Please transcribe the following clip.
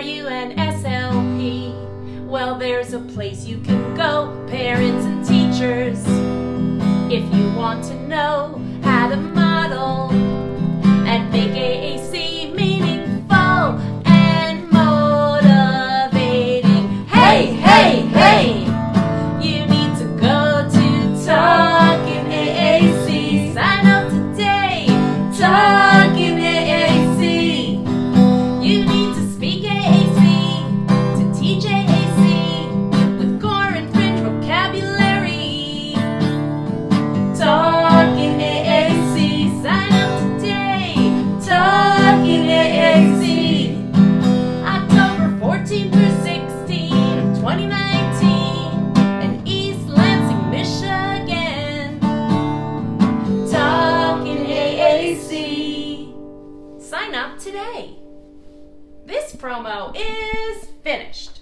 you an SLP? Well, there's a place you can go, parents and teachers, if you want to know how to model and make AAC meaningful and motivating. Hey, hey, hey! You need to go to Talkin' AAC. Sign up today, Talkin' AAC. You need to speak AAC, to teach AAC with core and fringe vocabulary. Talkin' AAC. Sign up today, Talkin' AAC. October 14 through 16 of 2019 in East Lansing, Michigan. Talkin' AAC. Sign up today. This promo is finished.